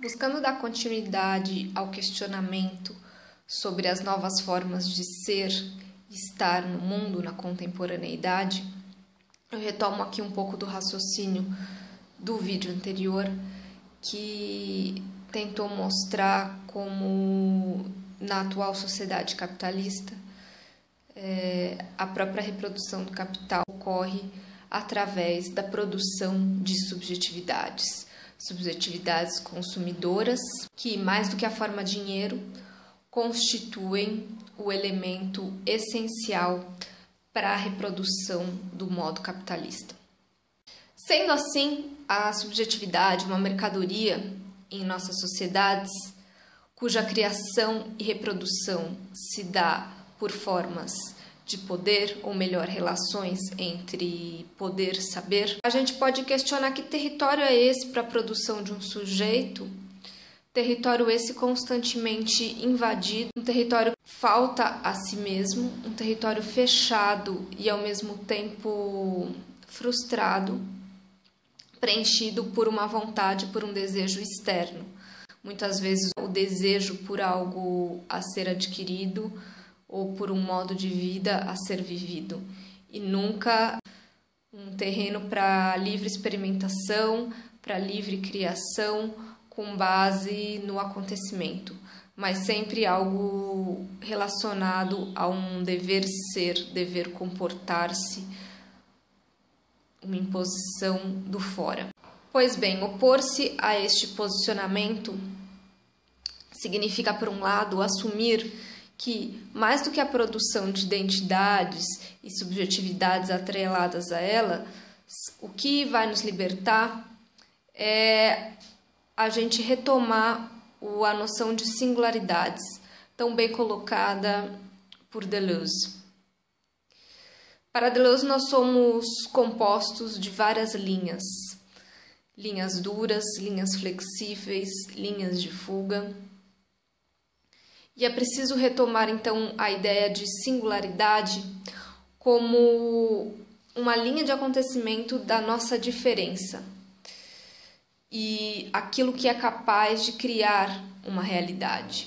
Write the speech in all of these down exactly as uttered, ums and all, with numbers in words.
Buscando dar continuidade ao questionamento sobre as novas formas de ser e estar no mundo na contemporaneidade, eu retomo aqui um pouco do raciocínio do vídeo anterior, que tentou mostrar como na atual sociedade capitalista é, a própria reprodução do capital ocorre através da produção de subjetividades. Subjetividades consumidoras que, mais do que a forma dinheiro, constituem o elemento essencial para a reprodução do modo capitalista. Sendo assim, a subjetividade uma mercadoria em nossas sociedades, cuja criação e reprodução se dá por formas de poder, ou melhor, relações entre poder e saber, a gente pode questionar que território é esse para a produção de um sujeito, território esse constantemente invadido, um território que falta a si mesmo, um território fechado e ao mesmo tempo frustrado, preenchido por uma vontade, por um desejo externo. Muitas vezes o desejo por algo a ser adquirido ou por um modo de vida a ser vivido, e nunca um terreno para livre experimentação, para livre criação, com base no acontecimento, mas sempre algo relacionado a um dever ser, dever comportar-se, uma imposição do fora. Pois bem, opor-se a este posicionamento significa, por um lado, assumir que, mais do que a produção de identidades e subjetividades atreladas a ela, o que vai nos libertar é a gente retomar a noção de singularidades, tão bem colocada por Deleuze. Para Deleuze, nós somos compostos de várias linhas, linhas duras, linhas flexíveis, linhas de fuga. E é preciso retomar, então, a ideia de singularidade como uma linha de acontecimento da nossa diferença e aquilo que é capaz de criar uma realidade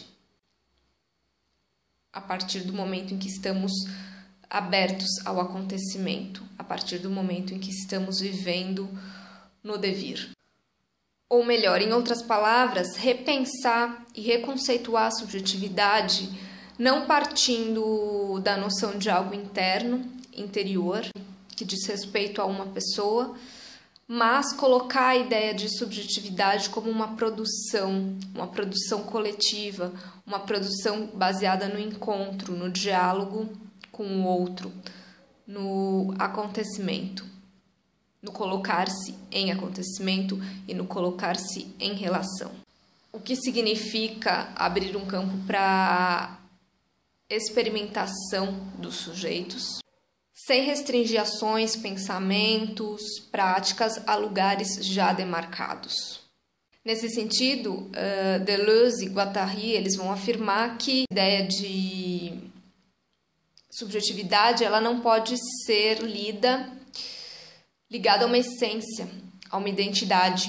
a partir do momento em que estamos abertos ao acontecimento, a partir do momento em que estamos vivendo no devir. Ou melhor, em outras palavras, repensar e reconceituar a subjetividade não partindo da noção de algo interno, interior, que diz respeito a uma pessoa, mas colocar a ideia de subjetividade como uma produção, uma produção coletiva, uma produção baseada no encontro, no diálogo com o outro, no acontecimento, no colocar-se em acontecimento e no colocar-se em relação. O que significa abrir um campo para experimentação dos sujeitos, sem restringir ações, pensamentos, práticas a lugares já demarcados. Nesse sentido, uh, Deleuze e Guattari eles vão afirmar que a ideia de subjetividade ela não pode ser lida ligada a uma essência, a uma identidade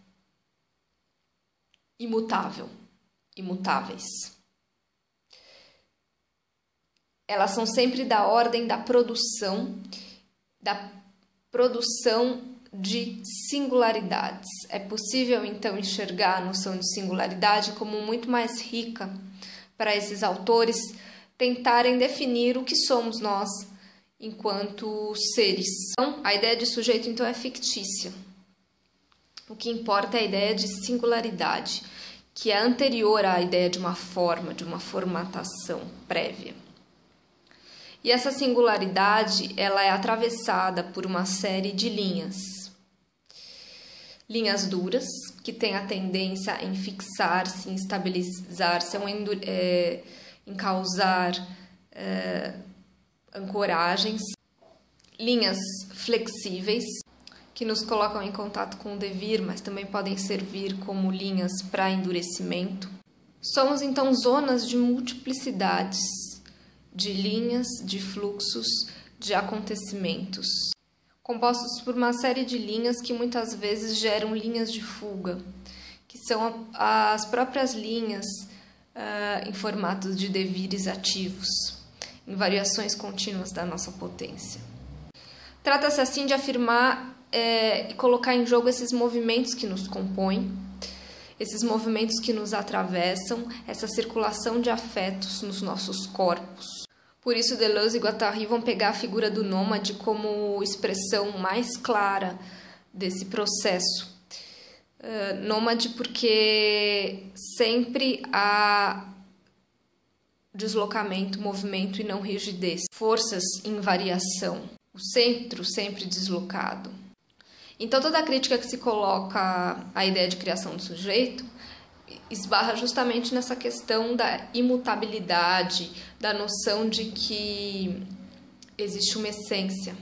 imutável, imutáveis. Elas são sempre da ordem da produção, da produção de singularidades. É possível, então, enxergar a noção de singularidade como muito mais rica para esses autores tentarem definir o que somos nós enquanto seres. Então, a ideia de sujeito, então, é fictícia. O que importa é a ideia de singularidade, que é anterior à ideia de uma forma, de uma formatação prévia. E essa singularidade, ela é atravessada por uma série de linhas. Linhas duras, que têm a tendência em fixar-se, em estabilizar-se, é, em causar é, ancoragens. Linhas flexíveis, que nos colocam em contato com o devir, mas também podem servir como linhas para endurecimento. Somos, então, zonas de multiplicidades, de linhas, de fluxos, de acontecimentos, compostos por uma série de linhas que muitas vezes geram linhas de fuga, que são as próprias linhas uh, em formato de devires ativos, em variações contínuas da nossa potência. Trata-se assim de afirmar é, e colocar em jogo esses movimentos que nos compõem, esses movimentos que nos atravessam, essa circulação de afetos nos nossos corpos. Por isso, Deleuze e Guattari vão pegar a figura do nômade como expressão mais clara desse processo. Uh, nômade porque sempre há deslocamento, movimento e não rigidez. Forças em variação. O centro sempre deslocado. Então, toda a crítica que se coloca à ideia de criação do sujeito esbarra justamente nessa questão da imutabilidade, da noção de que existe uma essência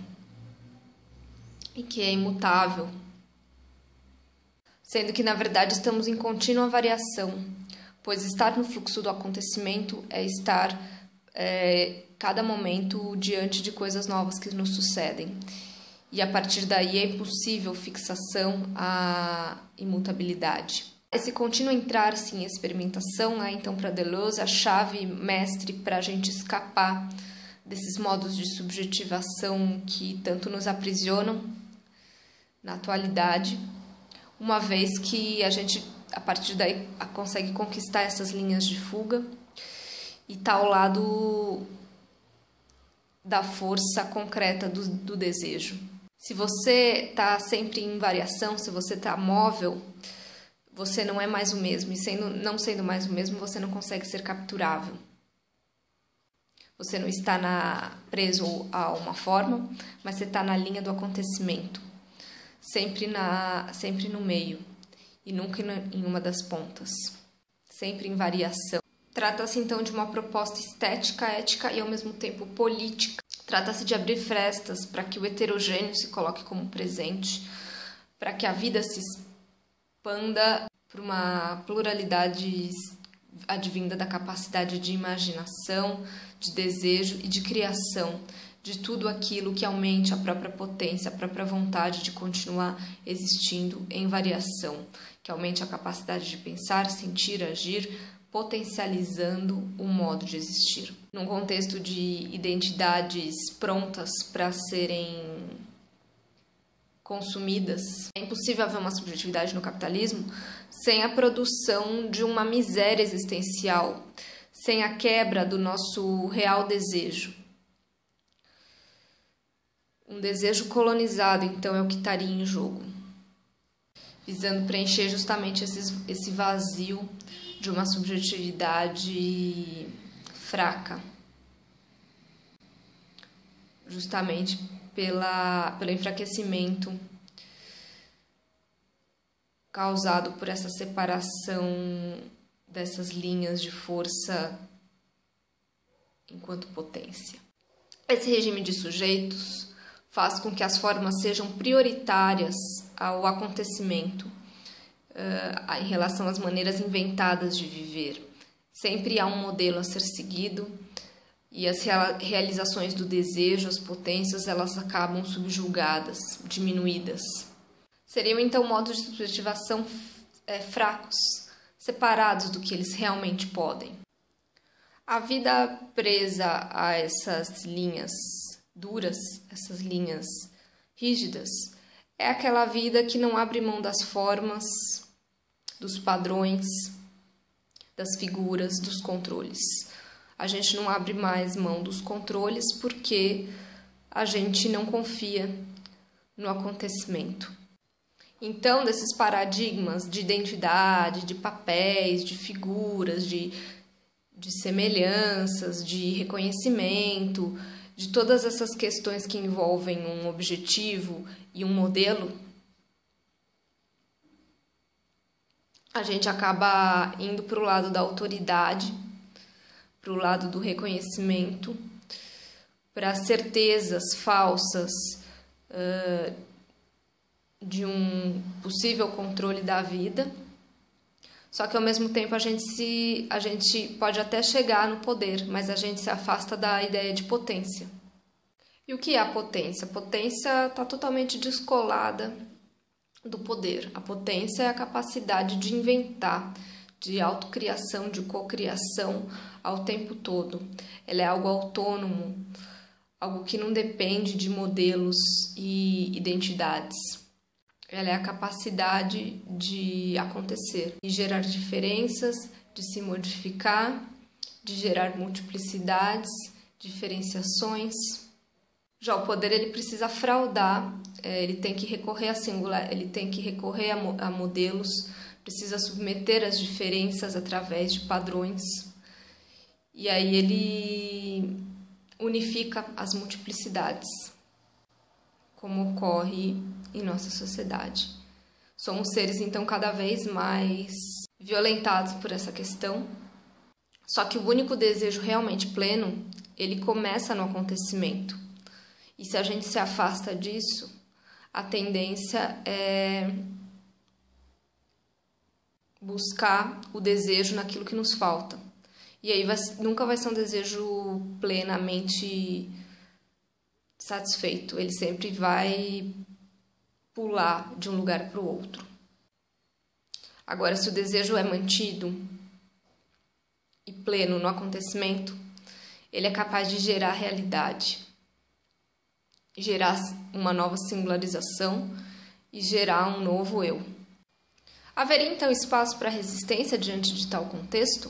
e que é imutável, sendo que, na verdade, estamos em contínua variação, pois estar no fluxo do acontecimento é estar é, cada momento diante de coisas novas que nos sucedem. E a partir daí é impossível fixação à imutabilidade. Esse contínuo entrar-se em experimentação é, então, para Deleuze, a chave mestre para a gente escapar desses modos de subjetivação que tanto nos aprisionam na atualidade, uma vez que a gente, a partir daí, consegue conquistar essas linhas de fuga e está ao lado da força concreta do, do desejo. Se você está sempre em variação, se você está móvel, você não é mais o mesmo, e sendo, não sendo mais o mesmo, você não consegue ser capturável. Você não está na, preso a uma forma, mas você está na linha do acontecimento, sempre, na, sempre no meio, e nunca em uma das pontas, sempre em variação. Trata-se então de uma proposta estética, ética e ao mesmo tempo política. Trata-se de abrir frestas para que o heterogêneo se coloque como presente, para que a vida se expanda por uma pluralidade advinda da capacidade de imaginação, de desejo e de criação, de tudo aquilo que aumente a própria potência, a própria vontade de continuar existindo em variação, que aumente a capacidade de pensar, sentir, agir, potencializando o modo de existir. Num contexto de identidades prontas para serem consumidas, é impossível haver uma subjetividade no capitalismo sem a produção de uma miséria existencial, sem a quebra do nosso real desejo. Um desejo colonizado, então, é o que estaria em jogo, visando preencher justamente esse, esse vazio de uma subjetividade fraca, justamente pela, pelo enfraquecimento causado por essa separação dessas linhas de força enquanto potência. Esse regime de sujeitos faz com que as formas sejam prioritárias ao acontecimento uh, em relação às maneiras inventadas de viver. Sempre há um modelo a ser seguido e as realizações do desejo, as potências, elas acabam subjugadas, diminuídas. Seriam então modos de subjetivação é, fracos, separados do que eles realmente podem. A vida presa a essas linhas duras, essas linhas rígidas, é aquela vida que não abre mão das formas, dos padrões, das figuras, dos controles. A gente não abre mais mão dos controles porque a gente não confia no acontecimento. Então, desses paradigmas de identidade, de papéis, de figuras, de, de semelhanças, de reconhecimento, de todas essas questões que envolvem um objetivo e um modelo, a gente acaba indo para o lado da autoridade, para o lado do reconhecimento, para certezas falsas uh, de um possível controle da vida. Só que ao mesmo tempo a gente, se, a gente pode até chegar no poder, mas a gente se afasta da ideia de potência. E o que é a potência? A potência está totalmente descolada do poder. A potência é a capacidade de inventar, de autocriação, de cocriação ao tempo todo. Ela é algo autônomo, algo que não depende de modelos e identidades. Ela é a capacidade de acontecer, de gerar diferenças, de se modificar, de gerar multiplicidades, diferenciações. Já o poder ele precisa fraudar, ele tem que recorrer a singular, ele tem que recorrer a, mo- a modelos, precisa submeter as diferenças através de padrões. E aí ele unifica as multiplicidades, como ocorre em nossa sociedade. Somos seres, então, cada vez mais violentados por essa questão. Só que o único desejo realmente pleno, ele começa no acontecimento. E se a gente se afasta disso, a tendência é buscar o desejo naquilo que nos falta. E aí vai, nunca vai ser um desejo plenamente satisfeito. Ele sempre vai pular de um lugar para o outro. Agora, se o desejo é mantido e pleno no acontecimento, ele é capaz de gerar realidade, gerar uma nova singularização e gerar um novo eu. Haveria então espaço para resistência diante de tal contexto?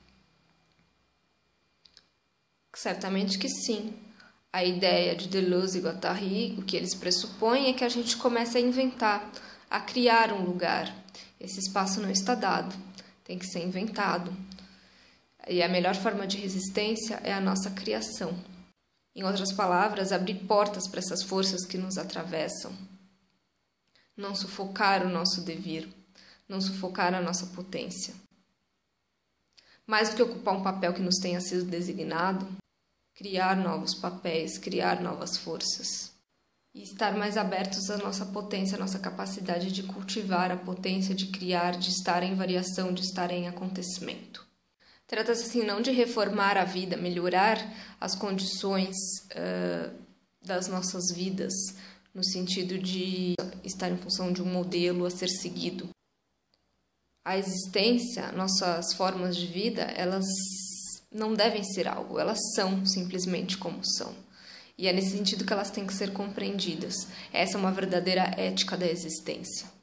Certamente que sim. A ideia de Deleuze e Guattari, o que eles pressupõem é que a gente comece a inventar, a criar um lugar. Esse espaço não está dado, tem que ser inventado. E a melhor forma de resistência é a nossa criação. Em outras palavras, abrir portas para essas forças que nos atravessam. Não sufocar o nosso devir, não sufocar a nossa potência. Mais do que ocupar um papel que nos tenha sido designado, criar novos papéis, criar novas forças. E estar mais abertos à nossa potência, à nossa capacidade de cultivar a potência, de criar, de estar em variação, de estar em acontecimento. Trata-se assim não de reformar a vida, melhorar as condições uh, das nossas vidas, no sentido de estar em função de um modelo a ser seguido. A existência, nossas formas de vida, elas não devem ser algo, elas são simplesmente como são. E é nesse sentido que elas têm que ser compreendidas. Essa é uma verdadeira ética da existência.